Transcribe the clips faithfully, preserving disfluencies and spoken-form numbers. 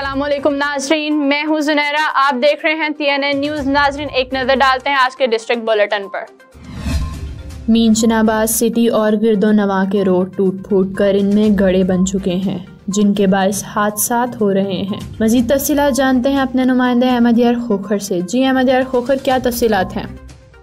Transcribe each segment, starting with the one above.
अस्सलामुअलैकुम नाजरीन, मैं हूँ जुनैरा। आप देख रहे हैं टी एन एन न्यूज़। नाजरीन, एक नज़र डालते हैं आज के डिस्ट्रिक्ट बुलेटिन पर। मीनचनाबाद सिटी और गिरदो नवा के रोड टूट फूट कर इनमें गड्ढे बन चुके हैं, जिनके बायस हादसात हो रहे हैं। मजीद तफसीलात जानते हैं अपने नुमाइंदे अहमद यार खोखर से। जी अहमद यार खोखर, क्या तफसीलात हैं?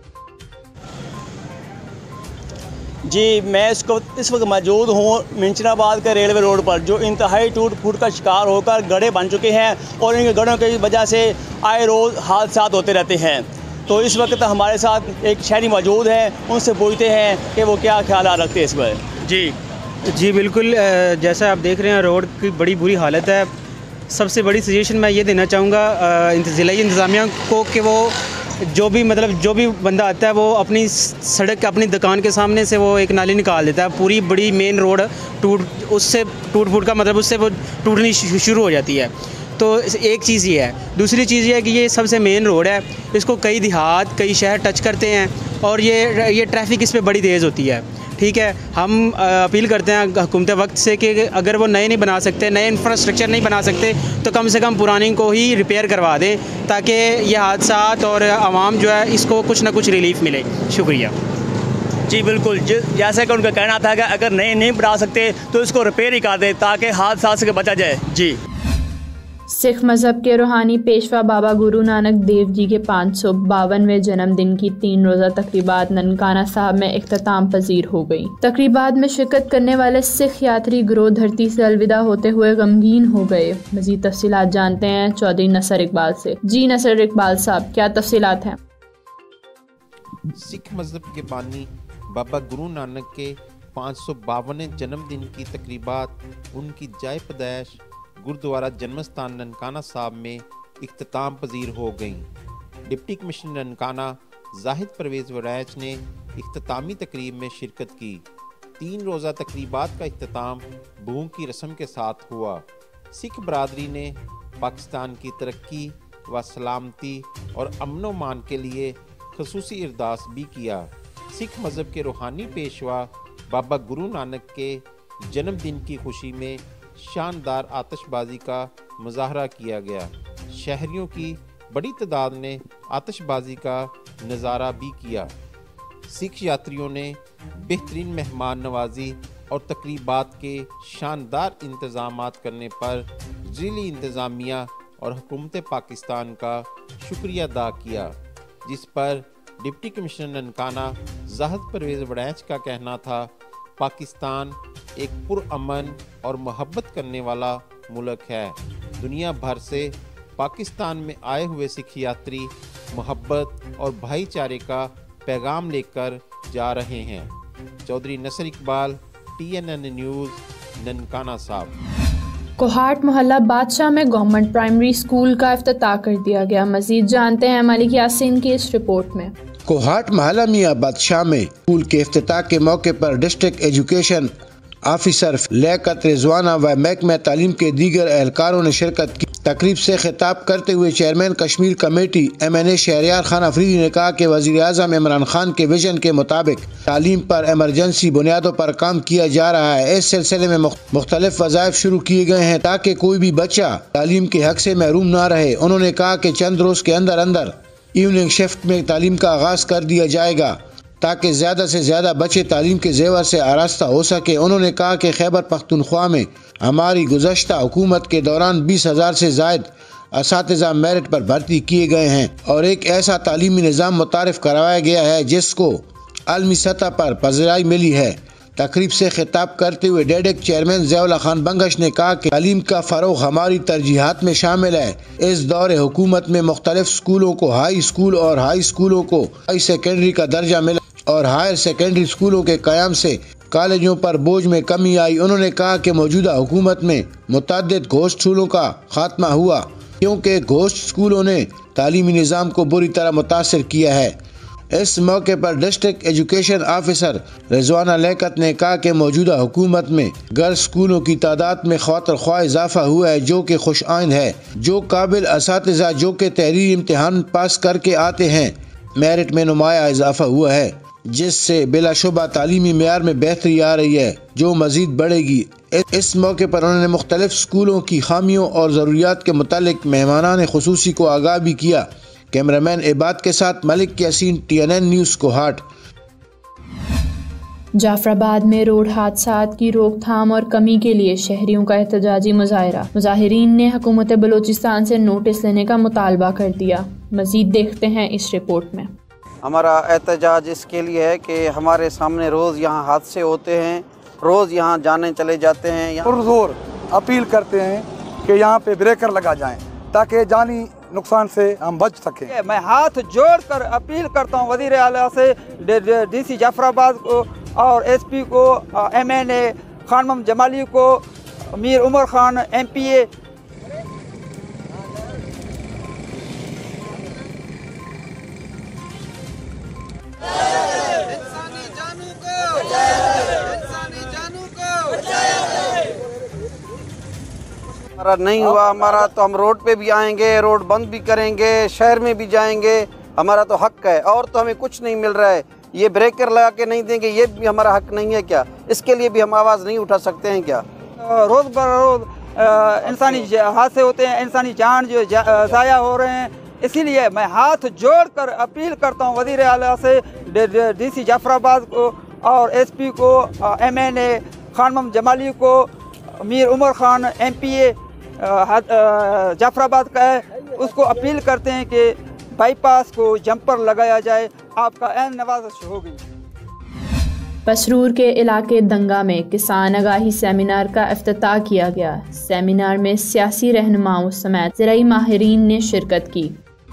जी, मैं इसको इस वक्त मौजूद हूँ मिंचनाबाद के रेलवे रोड पर, जो इंतहाई टूट फूट का शिकार होकर गड्ढे बन चुके हैं और इन गड्ढों की वजह से आए रोज़ हादसात होते रहते हैं। तो इस वक्त हमारे साथ एक शहरी मौजूद है, उनसे पूछते हैं कि वो क्या ख्याल रखते हैं इस पर। जी जी बिल्कुल, जैसा आप देख रहे हैं रोड की बड़ी बुरी हालत है। सबसे बड़ी सजेशन मैं ये देना चाहूँगा ज़िला इंतज़ामिया को कि वो जो भी मतलब जो भी बंदा आता है वो अपनी सड़क अपनी दुकान के सामने से वो एक नाली निकाल देता है। पूरी बड़ी मेन रोड टूट उससे टूट फूट का मतलब उससे वो टूटनी शुरू हो जाती है। तो एक चीज़ ये है। दूसरी चीज़ ये है कि ये सबसे मेन रोड है, इसको कई देहात कई शहर टच करते हैं और ये ये ट्रैफिक इस पर बड़ी तेज़ होती है। ठीक है, हम अपील करते हैं हुकूमत वक्त से कि अगर वो नए नहीं बना सकते, नए इंफ्रास्ट्रक्चर नहीं बना सकते, तो कम से कम पुरानी को ही रिपेयर करवा दें, ताकि ये हादसात और आवाम जो है इसको कुछ ना कुछ रिलीफ मिले। शुक्रिया। जी बिल्कुल, जैसे कि उनका कहना था कि अगर नए नहीं बना सकते तो इसको रिपेयर ही कर दें ताकि हादसा से बचा जाए। जी सिख मज़हब के रूहानी पेशवा बाबा गुरु नानक देव जी के पाँच सौ बावनवें जन्मदिन की तीन रोज़ा तकरीबात ननकाना साहब में इख्तिताम पजीर हो गई। तकरीबात में शिरकत करने वाले सिख यात्री गिरोह धरती से अलविदा होते हुए गमगीन हो गए। मज़ीद तफसीलात जानते हैं चौधरी नसर इकबाल से। जी नसर इकबाल साहब, क्या तफसीलात हैं? सिख मज़हब के बानी बाबा गुरु नानक के पाँच सौ बावनवें जन्मदिन की तकरीबात उनकी जाए पैदाइश गुरुद्वारा जन्मस्थान ननकाना साहब में इख्तिताम पजीर हो गईं। डिप्टी कमिश्नर ननकाना जाहिद परवेज़ वरैच ने इख्तितामी तकरीब में शिरकत की। तीन रोज़ा तकरीबात का इख्तिताम भूख की रस्म के साथ हुआ। सिख बरादरी ने पाकिस्तान की तरक्की व सलामती और अमन मान के लिए खसूसी अरदास भी किया। सिख मज़हब के रूहानी पेशवा बाबा गुरु नानक के जन्मदिन की खुशी में शानदार आतिशबाजी का मुजाहरा किया गया। शहरियों की बड़ी तादाद ने आतिशबाजी का नज़ारा भी किया। सिख यात्रियों ने बेहतरीन मेहमान नवाजी और तकरीबात के शानदार इंतज़ामात करने पर ज़िली इंतज़ामिया और हुकूमत पाकिस्तान का शुक्रिया अदा किया, जिस पर डिप्टी कमिश्नर ननकाना जाहिद परवेज़ वरैच का कहना था, पाकिस्तान एक पुरअमन और मोहब्बत करने वाला मुल्क है। दुनिया भर से पाकिस्तान में आए हुए सिख यात्री मोहब्बत और भाईचारे का पैगाम लेकर जा रहे हैं। Chaudhry Nasar Iqbal, T N N news, Nankana Sahib. Kohat मोहल्ला बादशाह में गवर्नमेंट प्राइमरी स्कूल का इफ्तिताह कर दिया गया। मजीद जानते हैं मलिक यासीन की इस रिपोर्ट में। कोहाट मोहल्ला मियाँ बादशाह में स्कूल के इफ्तिताह के मौके पर district education officer Liaquat Rizwana व महकमा तालीम के दीगर एहलकारों ने शिरकत की। तकरीब से खिताब करते हुए chairman Kashmir committee M N A Shehryar Khan Afridi ने कहा कि वज़ीर आज़म इमरान खान के विजन के मुताबिक तालीम पर एमरजेंसी बुनियादों पर काम किया जा रहा है। इस सिलसिले में मुख्तलिफ वज़ाइफ शुरू किए गए हैं ताकि कोई भी बच्चा तालीम के हक से महरूम ना रहे। उन्होंने कहा कि चंद रोज़ के अंदर अंदर इवनिंग शिफ्ट में तालीम का आगाज़ कर दिया जाएगा ताकि ज़्यादा से ज़्यादा बच्चे तालीम के जेवर से आरास्ता हो सके। उन्होंने कहा कि खैबर पख्तूनख्वा में हमारी गुज़श्ता हुकूमत के दौरान बीस हज़ार से ज़ायद असातिज़ा मेरिट पर भर्ती किए गए हैं और एक ऐसा तालीमी निज़ाम मुतारिफ़ करवाया गया है जिसको आलमी सतह पर पज़राई मिली है। तकरीब से खिताब करते हुए डेडेक चेयरमैन ज़ियाउल्लाह खान बंगश ने कहा कि तालीम का फ़रोग़ हमारी तरजीहात में शामिल है। इस दौरे हुकूमत में मुख्तलिफ स्कूलों को हाई स्कूल और हाई स्कूलों को हाई सेकेंडरी का दर्जा मिला और हायर सेकेंडरी स्कूलों के क़याम से कॉलेजों पर बोझ में कमी आई। उन्होंने कहा कि मौजूदा हुकूमत में मुतअद्दिद घोस्ट स्कूलों का खात्मा हुआ क्योंकि घोस्ट स्कूलों ने तालीमी निज़ाम को बुरी तरह मुतासर किया है। इस मौके पर district education officer Rizwana Liaquat ने कहा कि मौजूदा हुकूमत में गर्ल्स स्कूलों की तादाद में ख्वातर ख्वाह इजाफा हुआ है, जो कि खुश आइंद है। जो काबिल असातिज़ा जो कि तहरीरी इम्तिहान पास करके आते हैं, मेरिट में नुमाया इजाफा हुआ है। जिससे बिलाशुबा तालीमी मेयार में बेहतरी आ रही है जो मजीद बढ़ेगी। इस मौके पर उन्होंने मुख्तलिफ स्कूलों की खामियों और ज़रूरियात के मुतालिक मेहमानान खुसूसी को आगाह भी किया। कैमरामैन इबाद के साथ Malik Yasin, T N N news Kohat. Jafarabad में रोड हादसात की रोकथाम और कमी के लिए शहरियों का एहतजाजी मुजाहरा। मुजाहिरीन ने हुकूमत बलूचिस्तान से नोटिस लेने का मुतालबा कर दिया। मजीद देखते हैं इस रिपोर्ट में। हमारा एहतजाज इसके लिए है कि हमारे सामने रोज़ यहाँ हादसे होते हैं, रोज़ यहाँ जाने चले जाते हैं। यहाँ जोर अपील करते हैं कि यहाँ पे ब्रेकर लगा जाएं ताकि जानी नुकसान से हम बच सकें। मैं हाथ जोड़कर अपील करता हूँ वज़ीर आला से, डीसी जाफराबाद को और एसपी को, एमएनए खानम जमाली को, मीर उमर खान एमपीए, हमारा नहीं हुआ हमारा तो हम रोड पे भी आएंगे, रोड बंद भी करेंगे, शहर में भी जाएंगे। हमारा तो हक है और तो हमें कुछ नहीं मिल रहा है। ये ब्रेकर लगा के नहीं देंगे, ये भी हमारा हक नहीं है क्या? इसके लिए भी हम आवाज़ नहीं उठा सकते हैं क्या? रोज़ बर रोज़ इंसानी हादसे होते हैं, इंसानी जान जो ज़ाया हो रहे हैं। इसीलिए मैं हाथ जोड़कर अपील करता हूँ वज़ीर आला से, डीसी जाफराबाद को और एसपी को, एमएनए खानम जमाली को, मीर उमर खान एमपीए जाफराबाद का है, उसको अपील करते हैं कि बाईपास को जंपर लगाया जाए। आपका अहम नवाज़िश होगी। पसरूर के इलाके दंगा में किसान आगाही सेमिनार का इफ्तिताह किया गया। सेमिनार में सियासी रहनुमाओं समेत ज़राई माहिरीन ने शिरकत की।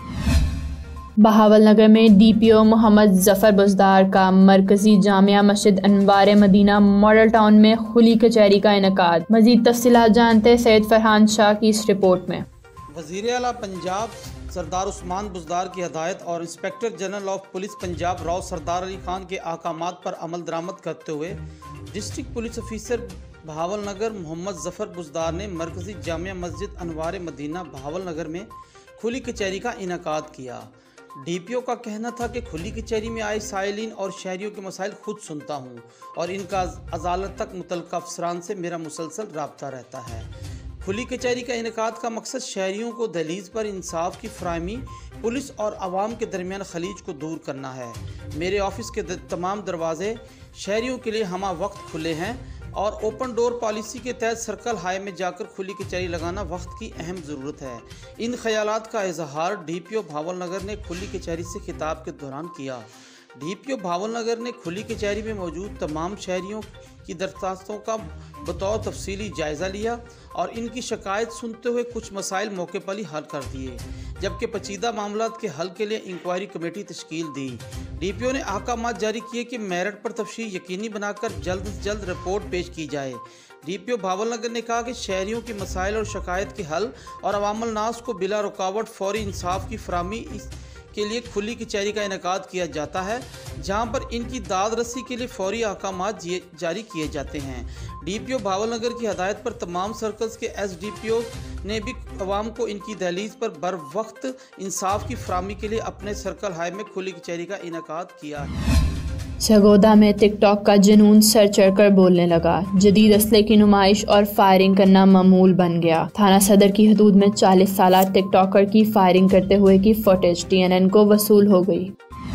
बहावलनगर में D P O Mohammad Zafar Buzdar का मरकज़ी जामिया मस्जिद अनवार मदीना मॉडल टाउन में खुली कचहरी का इनेकाद। मज़ीद तफ़सीलात जानते सैयद फरहान शाह की इस रिपोर्ट में। वज़ीर आला पंजाब सरदार उस्मान बुज़दार की हदायत और inspector general of police Punjab Rao Sardar Ali Khan के अहकामात पर अमल दरामद करते हुए district police officer Bahawalnagar Mohammad Zafar Buzdar ने मरकज़ी जामिया मस्जिद अनवार मदीना बहावलनगर में खुली कचहरी का इनेकाद किया। डी पी ओ का कहना था कि खुली कचहरी में आए साइलिन और शहरियों के मसाइल खुद सुनता हूँ और इनका अदालत तक मुतल्लिक़ अफसरान से मेरा मुसलसल रब्ता रहता है। खुली कचहरी का इनेकाद का मकसद शहरियों को दहलीज पर इंसाफ की फराहमी, पुलिस और आवाम के दरमियान खलीज को दूर करना है। मेरे ऑफिस के तमाम दरवाजे शहरियों के लिए हमा वक्त खुले हैं और ओपन डोर पॉलिसी के तहत सर्कल हाई में जाकर खुली कचहरी लगाना वक्त की अहम ज़रूरत है। इन ख्यालात का इजहार डी पी ओ भावलनगर ने खुली कचहरी से खिताब के दौरान किया। डी पी ओ भावलनगर ने खुली कचहरी में मौजूद तमाम शहरियों की दरख्वास्तों का बतौर तफसीली जायज़ा लिया और इनकी शिकायत सुनते हुए कुछ मसाइल मौके पर ही हल कर दिए, जबकि पेचीदा मामलात के हल के लिए इंक्वायरी कमेटी तश्कील दी। डी पी ओ ने अहकामात जारी किए कि मेरिट पर तफसील यकीनी बनाकर जल्द से जल्द रिपोर्ट पेश की जाए। डी पी ओ भावलनगर ने कहा कि शहरियों के मसाइल और शिकायत के हल और अवामुल नास को बिला रुकावट फौरी इंसाफ की फराहमी के लिए खुली कचहरी का इनेकाद किया जाता है, जहां पर इनकी दाद रसी के लिए फौरी अहकामात जारी किए जाते हैं। डी पी ओ भावलनगर की हदायत पर तमाम सर्कल्स के एस डी पी ओ ने भी अवाम को इनकी दहलीज पर बर वक्त इंसाफ की फराहमी के लिए अपने सर्कल हाई में खुली कचहरी का इनेकाद किया है। सरगोदा में टिकटॉक का जुनून सर चढ़कर बोलने लगा। जदीद असले की नुमाइश और फायरिंग करना मामूल बन गया। थाना सदर की हदूद में चालीस साल टिकटॉकर की फायरिंग करते हुए की फुटेज टी एन एन को वसूल हो गई।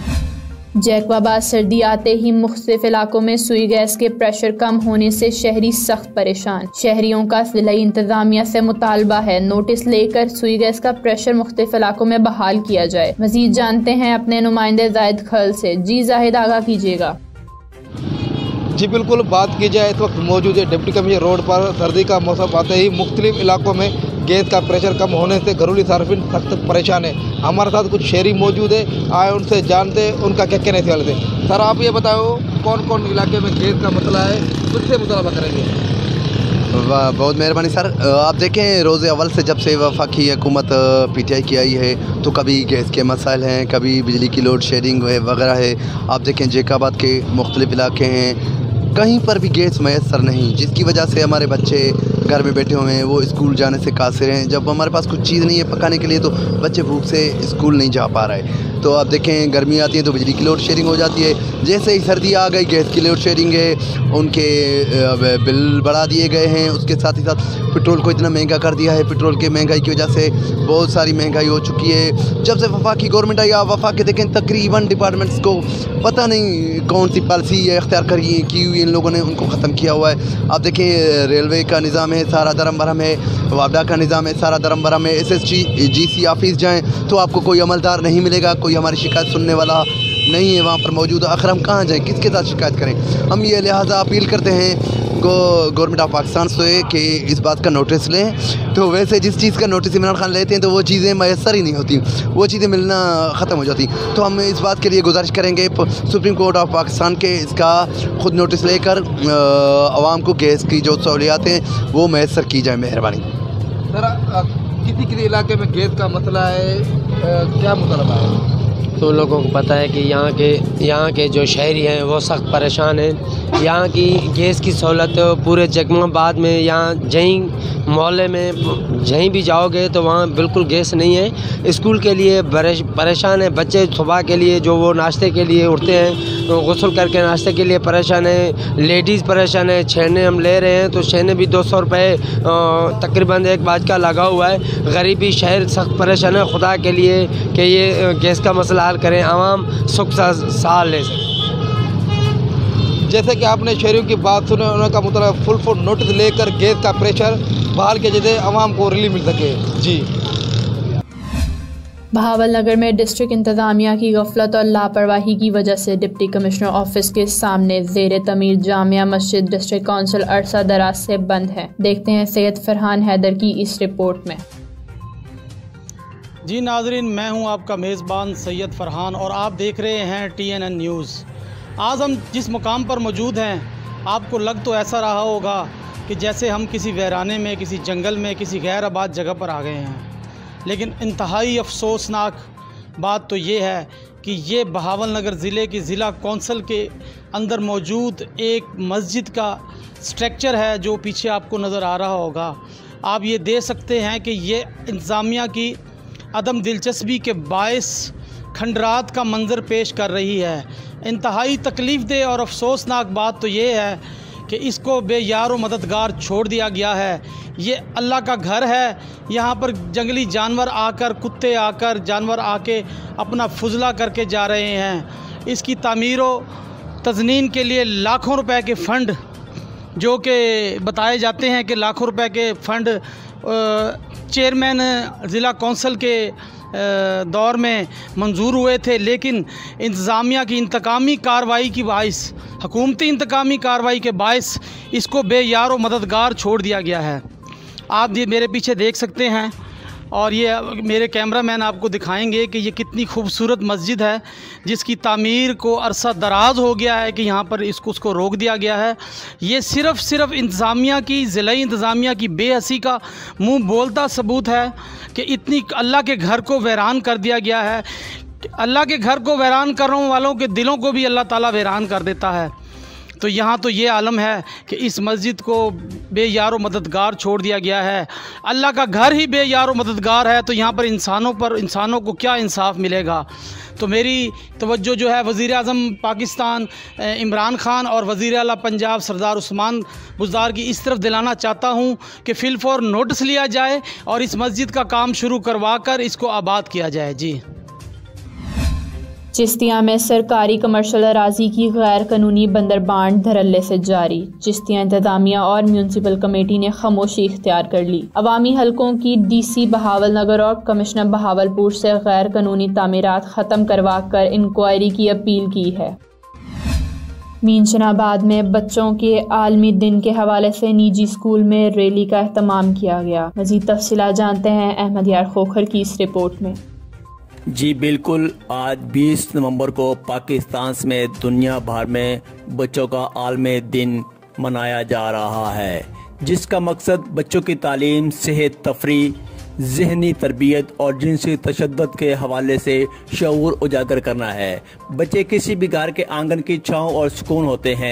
जैकबाबाद सर्दी आते ही मुख्तलिफ इलाकों में सुई गैस के प्रेशर कम होने से शहरी सख्त परेशान। शहरियों का जिला इंतजामिया से मुतालबा है नोटिस लेकर सुई गैस का प्रेशर मुख्तलिफ इलाकों में बहाल किया जाए। मजीद जानते हैं अपने नुमाइंदे जाहिद खल से। जी जाहिद, आगाह कीजिएगा। जी बिल्कुल, बात की जाए इस वक्त मौजूद है डिप्टी कमिश्नर रोड पर। सर्दी का मौसम आते ही मुख्तलिफ इलाकों में गैस का प्रेशर कम होने से घरेलू सार्फिन सख्त परेशान है। हमारे साथ कुछ शहरी मौजूद है, आए उनसे जानते उनका क्या कहना है इस से। सर आप ये बताओ कौन कौन इलाके में गैस का मसला है, किससे मुतालबा करेंगे? बहुत मेहरबानी सर। आप देखें रोज़ अव्वल से जब से वफाकी हुकूमत पी टी आई की आई है तो कभी गैस के मसाइल हैं, कभी बिजली की लोड शेयरिंग वगैरह है। आप देखें जैकाबाद के मुख्तलिफ इलाके हैं, कहीं पर भी गैस मैसर नहीं, जिसकी वजह से हमारे बच्चे घर में बैठे हुए हैं, वो स्कूल जाने से कासिर हैं। जब हमारे पास कुछ चीज़ नहीं है पकाने के लिए तो बच्चे भूख से स्कूल नहीं जा पा रहे। तो आप देखें गर्मी आती है तो बिजली की लोड शेयरिंग हो जाती है। जैसे ही सर्दी आ गई गैस की लोड शेयरिंग है, उनके बिल बढ़ा दिए गए हैं। उसके साथ ही साथ पेट्रोल को इतना महंगा कर दिया है। पेट्रोल की महंगाई की वजह से बहुत सारी महंगाई हो चुकी है। जब से वफाकी गवर्नमेंट आई, आप वफाक के देखें तकरीबन डिपार्टमेंट्स को पता नहीं कौन सी पॉलिसी अख्तियार करी की हुई इन लोगों ने, उनको ख़त्म किया हुआ है। आप देखें रेलवे का निज़ाम है सारा दरम भरम है, वापडा का निज़ाम है सारा दरम भरम है। S S G G C office जाएँ तो आपको कोई अमलदार नहीं मिलेगा, कोई हमारी शिकायत सुनने वाला नहीं है वहाँ पर मौजूद। आखिर हम कहाँ जाएँ, किसके साथ शिकायत करें? हम ये लिहाजा अपील करते हैं गवर्नमेंट ऑफ पाकिस्तान से कि इस बात का नोटिस लें। तो वैसे जिस चीज़ का नोटिस इमरान खान लेते हैं तो वो चीज़ें मैसर ही नहीं होती, वो चीज़ें मिलना ख़त्म हो जाती। तो हम इस बात के लिए गुजारिश करेंगे सुप्रीम कोर्ट ऑफ पाकिस्तान के इसका ख़ुद नोटिस लेकर आवाम को गैस की जो सहूलियात हैं वो मैसर की जाए, मेहरबानी। सर किसी किसी इलाके में गैस का मसला है, आ, क्या मुतालबा है? तो लोगों को पता है कि यहाँ के यहाँ के जो शहरी हैं वो सख्त परेशान हैं। यहाँ की गैस की सहूलत पूरे जगमाबाद में, यहाँ जहीं मोहल्ले में जहीं भी जाओगे तो वहाँ बिल्कुल गैस नहीं है। स्कूल के लिए परेशान है बच्चे, सुबह के लिए जो वो नाश्ते के लिए उठते हैं तो गुस्ल करके नाश्ते के लिए परेशान है। लेडीज़ परेशान है। छेने हम ले रहे हैं तो छेने भी दो सौ रुपये तकरीबन एक बाज का लगा हुआ है। गरीबी शहर सख्त परेशान है। खुदा के लिए कि ये गैस का मसला हल करें, आवाम सुख सा ले सकें। जैसे कि आपने शहरियों की बात सुने, उनका मतलब फुल फुल नोटिस लेकर गैस का प्रेशर बहाल के जैसे आवाम को रिलीफ मिल सके। जी बहावल नगर में डिस्ट्रिक्ट इंतज़ामिया की गफलत और लापरवाही की वजह से डिप्टी कमिश्नर ऑफिस के सामने ज़ेर तमीर जामिया मस्जिद डिस्ट्रिक्ट काउंसिल अरसा दराज से बंद है। देखते हैं सैयद फरहान हैदर की इस रिपोर्ट में। जी नाजरीन, मैं हूं आपका मेज़बान सैयद फरहान और आप देख रहे हैं टी एन एन न्यूज़। आज हम जिस मुकाम पर मौजूद हैं, आपको लग तो ऐसा रहा होगा कि जैसे हम किसी वीराने में, किसी जंगल में, किसी गैर आबाद जगह पर आ गए हैं। लेकिन इंतहाई अफसोसनाक बात तो ये है कि ये बहावल नगर ज़िले की ज़िला कौंसल के अंदर मौजूद एक मस्जिद का स्ट्रक्चर है जो पीछे आपको नज़र आ रहा होगा। आप ये दे सकते हैं कि ये इंतज़ामिया की अदम दिलचस्पी के बायस खंडरात का मंज़र पेश कर रही है। इंतहाई तकलीफ़ दे और अफसोसनाक बात तो ये है कि इसको बेयार व मददगार छोड़ दिया गया है। ये अल्लाह का घर है। यहाँ पर जंगली जानवर आकर, कुत्ते आकर, जानवर आके अपना फुजला करके जा रहे हैं। इसकी तामीर व तज़नीन के लिए लाखों रुपए के फ़ंड, जो कि बताए जाते हैं कि लाखों रुपए के फ़ंड चेयरमैन ज़िला कौंसिल के दौर में मंजूर हुए थे, लेकिन इंतज़ामिया की इंतकामी कार्रवाई की बाइस, हुकूमती इंतकामी कार्रवाई के बाइस इसको बेयार व मददगार छोड़ दिया गया है। आप ये मेरे पीछे देख सकते हैं और ये मेरे कैमरामैन आपको दिखाएंगे कि ये कितनी खूबसूरत मस्जिद है जिसकी तामीर को अरसा दराज हो गया है कि यहाँ पर इसको उसको रोक दिया गया है। ये सिर्फ़ सिर्फ इंतज़ामिया की, ज़िलाई इंतज़ामिया की बेहसी का मुंह बोलता सबूत है कि इतनी अल्लाह के घर को वीरान कर दिया गया है। अल्लाह के घर को वीरान करने वालों के दिलों को भी अल्लाह ताला वीरान कर देता है। तो यहाँ तो ये आलम है कि इस मस्जिद को बेयार व मददगार छोड़ दिया गया है। अल्लाह का घर ही बेयार व मददगार है तो यहाँ पर इंसानों पर इंसानों को क्या इंसाफ मिलेगा। तो मेरी तवज्जो जो है वज़ीर आज़म पाकिस्तान इमरान खान और वज़ीर आला पंजाब सरदार उस्मान बुज़दार की इस तरफ दिलाना चाहता हूँ कि फ़िलफ़ौर नोटिस लिया जाए और इस मस्जिद का काम शुरू करवा कर इसको आबाद किया जाए। जी चिश्तिया में सरकारी कमर्शल अराजी की गैर कानूनी बंदरबांट धड़ल्ले से जारी। चिश्तिया इंतजामिया और म्यूनसिपल कमेटी ने खामोशी इख्तियार कर ली। अवामी हलकों की डीसी बहावल नगर और कमिश्नर बहावलपुर से गैर कानूनी तामीरात ख़त्म करवा कर इंक्वायरी की अपील की है। मीनशनाबाद में बच्चों के आलमी दिन के हवाले से निजी स्कूल में रैली का एहतमाम किया गया। मज़ीद तफसीलात जानते हैं अहमद यार खोखर की इस रिपोर्ट में। जी बिल्कुल, आज बीस नवंबर को पाकिस्तान समेत दुनिया भर में बच्चों का आलमी दिन मनाया जा रहा है, जिसका मकसद बच्चों की तालीम, सेहत, तफरीह, ज़हनी तरबियत और जिनसी तशद्दुद के हवाले से शऊर उजागर करना है। बच्चे किसी भी घर के आंगन की छाँव और सुकून होते हैं।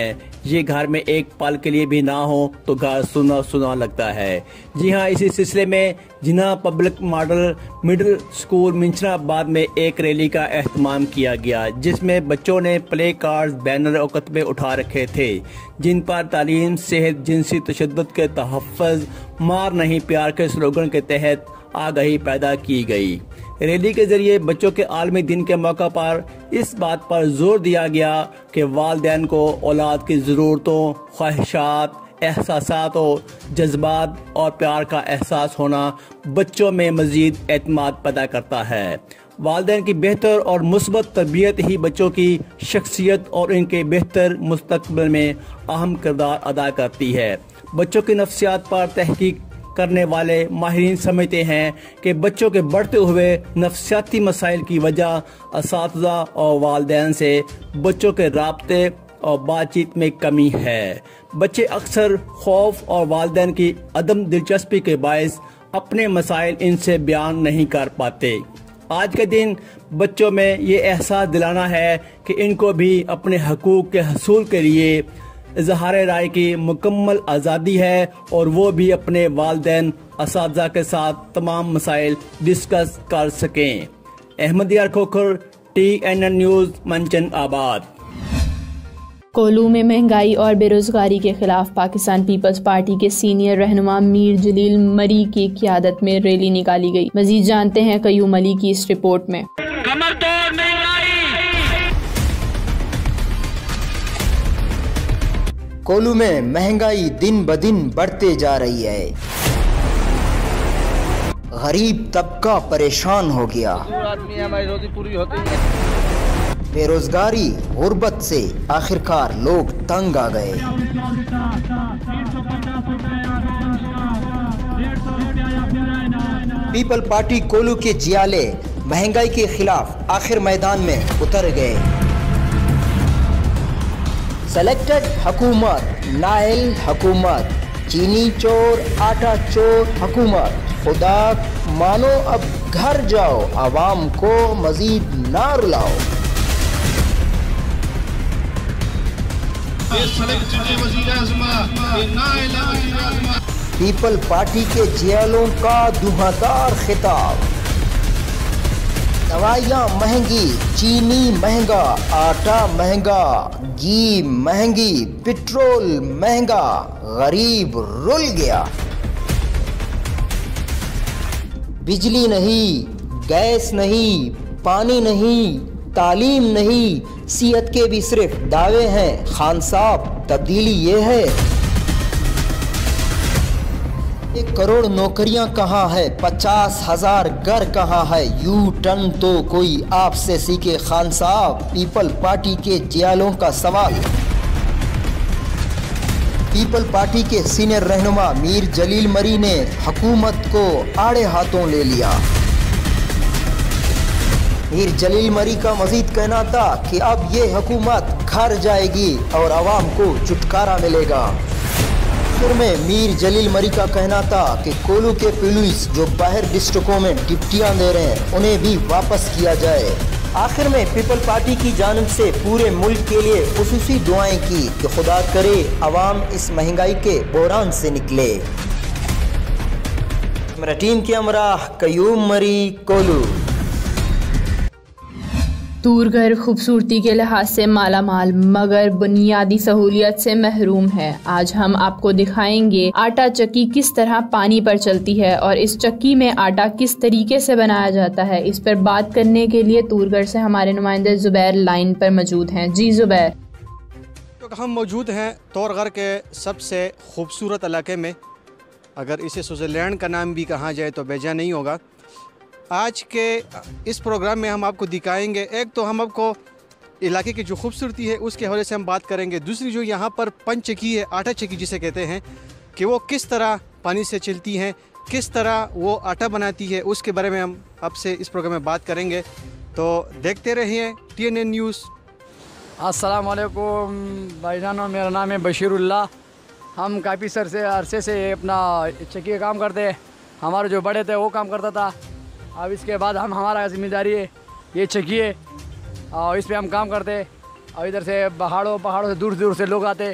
ये घर में एक पल के लिए भी ना हो तो घर सुना सुना लगता है। जी हाँ, इसी सिलसिले में Jinnah public model middle school Minchinabad में एक रैली का एहतमाम किया गया, जिसमें बच्चों ने प्ले कार्ड्स, बैनर और कतबे उठा रखे थे, जिन पर तालीम, सेहत, जिनसी तशद्दुद के तहफ़्फ़ुज़, मार नहीं प्यार के स्लोगन के तहत आगाही पैदा की गई। रैली के जरिए बच्चों के आलमी दिन के मौका पर इस बात पर जोर दिया गया कि वालिदैन को औलाद की ज़रूरतों, ख्वाहिशात, एहसासातों, जज्बात और प्यार का एहसास होना बच्चों में मज़ीद एतमाद पैदा करता है। वालिदैन की बेहतर और मुस्बत तरबियत ही बच्चों की शख्सियत और इनके बेहतर मुस्तकबिल में अहम किरदार अदा करती है। बच्चों की नफ्सियात पर तहकीक करने वाले माहिरीन समझते हैं कि बच्चों के बढ़ते हुए नफ्सियाती मसाइल की वजह असातिज़ा और वालिदैन से बच्चों के राब्ते और बातचीत में कमी है। बच्चे अक्सर खौफ और वालिदैन की अदम दिलचस्पी के बायस अपने मसाइल इनसे बयान नहीं कर पाते। आज के दिन बच्चों में ये एहसास दिलाना है कि इनको भी अपने हकूक़ के हसूल के लिए इज़हार राय की मुकम्मल आज़ादी है और वो भी अपने वालिदैन, असातिज़ा के साथ तमाम मसाइल डिस्कस कर सकें। Ahmad Yar Khokhar, T N N news, Minchinabad. Kohlu में महंगाई और बेरोजगारी के खिलाफ पाकिस्तान पीपल्स पार्टी के सीनियर रहनुमा मीर जलील मरी की क़ियादत में रैली निकाली गई। मजीद जानते हैं कयूम अली की इस रिपोर्ट में। कोलू में महंगाई दिन ब दिन बढ़ते जा रही है। गरीब तबका परेशान हो गया। बेरोजगारी, गुर्बत से आखिरकार लोग तंग आ गए। पीपल पार्टी कोलू के जियाले महंगाई के खिलाफ आखिर मैदान में उतर गए। सेलेक्टेड हुकूमत, नाइल हुकूमत, चीनी चोर, आटा चोर हुकूमत, खुदा मानो अब घर जाओ, आवाम को मजीद ना रुलाओ। पीपल पार्टी के जियालों का धुआंधार खिताब। दवाइयाँ महंगी, चीनी महंगा, आटा महंगा, घी महंगी, पेट्रोल महंगा, गरीब रुल गया। बिजली नहीं, गैस नहीं, पानी नहीं, तालीम नहीं, सेहत के भी सिर्फ दावे हैं। खान साहब, तब्दीली ये है। एक करोड़ नौकरियां कहाँ है, पचास हजार घर कहाँ है, यू टर्न तो कोई आपसे सीखे खान साहब। पीपल पार्टी के जियालों का सवाल। पीपल पार्टी के सीनियर रहनुमा मीर जलील मरी ने हुकूमत को आड़े हाथों ले लिया। मीर जलील मरी का मजीद कहना था कि अब ये हुकूमत घर जाएगी और आवाम को छुटकारा मिलेगा। आखिर में मीर जलील मरी का कहना था कि कोलू के पुलिस जो बाहर डिस्ट्रिक्टों में डिप्टियां दे रहे हैं उन्हें भी वापस किया जाए। आखिर में पीपल पार्टी की जानिब से पूरे मुल्क के लिए खुसूसी दुआएं की कि खुदा करे अवाम इस महंगाई के बहरान से निकले। मेरा टीम की हमरा कयूम मरी, कोलू। दूरघर खूबसूरती के लिहाज से माला माल मगर बुनियादी सहूलियत से महरूम है। आज हम आपको दिखाएंगे आटा चक्की किस तरह पानी पर चलती है और इस चक्की में आटा किस तरीके से बनाया जाता है। इस पर बात करने के लिए दूरघर से हमारे नुमाइंदे जुबैर लाइन पर मौजूद हैं। जी जुबैर। तो हम मौजूद हैं तौरघर के सबसे खूबसूरत इलाके में। अगर इसे स्विट्ज़रलैंड का नाम भी कहा जाए तो बेजा नहीं होगा। आज के इस प्रोग्राम में हम आपको दिखाएंगे, एक तो हम आपको इलाके की जो खूबसूरती है उसके हवाले से हम बात करेंगे। दूसरी जो यहाँ पर पंच चक्की है, आटा चक्की जिसे कहते हैं, कि वो किस तरह पानी से चलती हैं, किस तरह वो आटा बनाती है, उसके बारे में हम आपसे इस प्रोग्राम में बात करेंगे। तो देखते रहिए टी एन एन न्यूज़। अस्सलाम वालेकुम भाईजानो, मेरा नाम है बशीरुल्लाह। हम काफ़ी सर से अरसे से अपना चक्की का काम करते हैं। हमारे जो बड़े थे वो काम करता था। अब इसके बाद हम हमारा जिम्मेदारी है ये चक्की है और इस पे हम काम करते। और इधर से पहाड़ों पहाड़ों से दूर दूर से लोग आते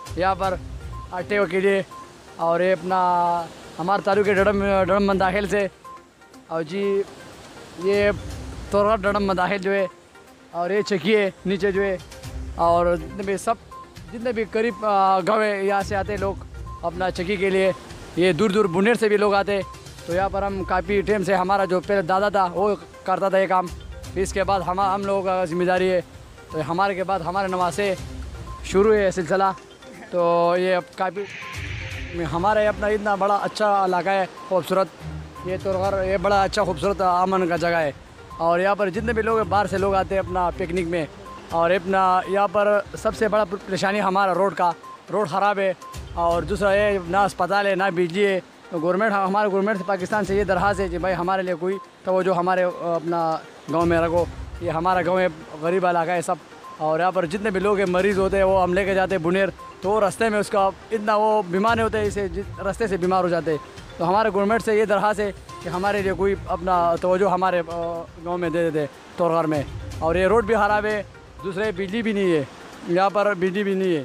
यहाँ पर आटे के लिए। और ये अपना हमारे तालुक के डड़म डड़म मंदाखिल से, और जी ये तोरा डड़म मंदाखिल जो है, और ये चकिए नीचे जो है, और जितने भी सब जितने भी करीब गाँव है यहाँ से आते लोग अपना चक्की के लिए। ये दूर दूर बुनेर से भी लोग आते। तो यहाँ पर हम काफ़ी टाइम से, हमारा जो पहले दादा था वो करता था ये काम, फिर इसके बाद हम हम लोगों का जिम्मेदारी है। तो हमारे के बाद हमारे नवाज से शुरू है सिलसिला। तो ये काफ़ी हमारे अपना इतना बड़ा अच्छा इलाका है, खूबसूरत। ये तोरगर ये बड़ा अच्छा खूबसूरत अमन का जगह है। और यहाँ पर जितने भी लोग बाहर से लोग आते हैं अपना पिकनिक में। और अपना यहाँ पर सबसे बड़ा परेशानी हमारा रोड का, रोड ख़राब है। और दूसरा ये ना अस्पताल है ना बिजली है। तो गवर्नमेंट हमारे गवर्नमेंट पाकिस्तान से ये दरख्वास्त है कि भाई हमारे लिए कोई तो जो हमारे अपना गांव में रखो। ये हमारा गांव है, गरीब इलाका है सब। और यहाँ पर जितने भी लोग मरीज़ होते हैं वो हम लेके जाते हैं बुनेर। तो रास्ते में उसका इतना वो बीमार नहीं होते, इसे रास्ते से बीमार हो जाते। तो हमारे गवर्नमेंट से ये दरख्वास्त है कि हमारे लिए कोई अपना तवज्जो हमारे गाँव में दे देते तोरगर में। और ये रोड भी ख़राब है, दूसरे बिजली भी नहीं है, यहाँ पर बिजली भी नहीं है।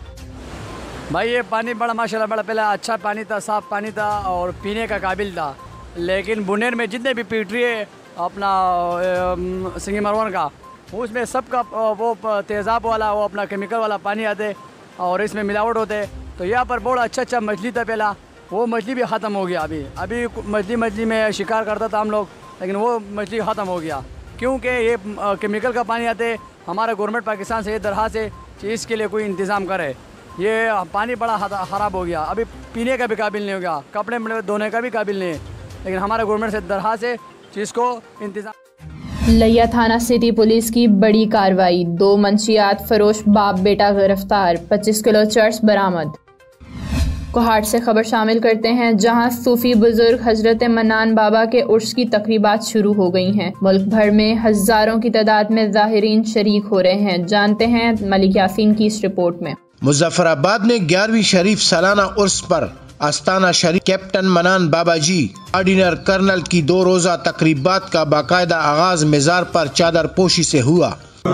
भाई ये पानी बड़ा माशाल्लाह बड़ा पहले अच्छा पानी था, साफ़ पानी था और पीने का काबिल था। लेकिन बुनेर में जितने भी पीटरी है अपना सिंगी मरवन का, उसमें सबका वो तेज़ाब वाला वो अपना केमिकल वाला पानी आते और इसमें मिलावट होते। तो यहाँ पर बहुत अच्छा अच्छा मछली था पहला, वो मछली भी ख़त्म हो गया। अभी अभी मछली मछली में शिकार करता था हम लोग, लेकिन वो मछली ख़त्म हो गया क्योंकि ये केमिकल का पानी आते। हमारा गवर्नमेंट पाकिस्तान से ये दरख्वास्त है कि इसके लिए कोई इंतज़ाम करे। ये पानी बड़ा ख़राब हो गया, अभी पीने का भी काबिल नहीं हो गया, कपड़े धोने का भी काबिल नहीं है। लेकिन हमारे गवर्नमेंट से दरख्वास्त है कि इसको इंतज़ाम। लिया थाना सिटी पुलिस की बड़ी कार्रवाई, दो मंशियात फरोश बाप बेटा गिरफ्तार, पच्चीस किलो चर्स बरामद। कोहाट से खबर शामिल करते हैं, जहां सूफी बुजुर्ग हजरत मन्नान बाबा के उर्स की तकरीबात शुरू हो गई हैं। मुल्क भर में हजारों की तादाद में ज़ाहिरीन शरीक हो रहे हैं। जानते हैं मलिक यासीन की इस रिपोर्ट में। मुजफ्फराबाद में ग्यारहवीं शरीफ सालाना उर्स पर आस्ताना शरीफ कैप्टन मन्नान बाबा जी ऑर्डिनर कर्नल की दो रोजा तकरीबात का बाकायदा आगाज मेज़ार पर चादर पोशी से हुआ।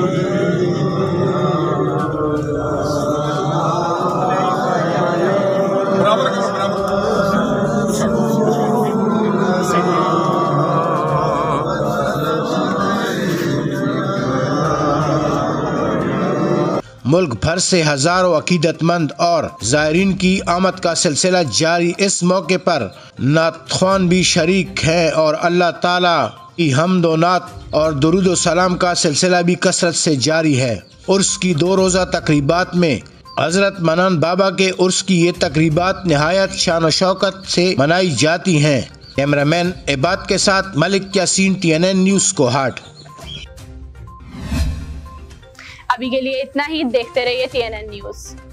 मुल्क भर से हजारों अकीदतमंद और ज़ायरीन की आमद का सिलसिला जारी। इस मौके पर नात-ख्वान भी शरीक हैं और अल्लाह ताला की हम्द व नात और दुरूद व सलाम का सिलसिला भी कसरत से जारी है। उर्स की दो रोज़ा तकरीबात में हजरत मन्नान बाबा के उर्स की ये तकरीबात निहायत शान व शौकत से मनाई जाती हैं। कैमरामैन इबाद के साथ Malik Yasin, T N N news Kohat. अभी के लिए इतना ही, देखते रहिए टी एन एन न्यूज़।